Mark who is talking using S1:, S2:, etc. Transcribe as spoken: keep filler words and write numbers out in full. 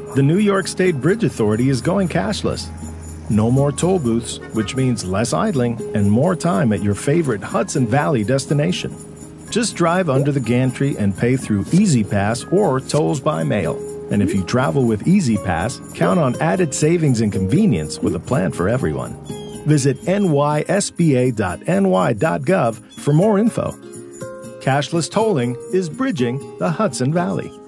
S1: The New York State Bridge Authority is going cashless. No more toll booths, which means less idling and more time at your favorite Hudson Valley destination. Just drive under the gantry and pay through Easy Pass or tolls by mail. And if you travel with Easy Pass, count on added savings and convenience with a plan for everyone. Visit N Y S B A dot N Y dot gov for more info. Cashless tolling is bridging the Hudson Valley.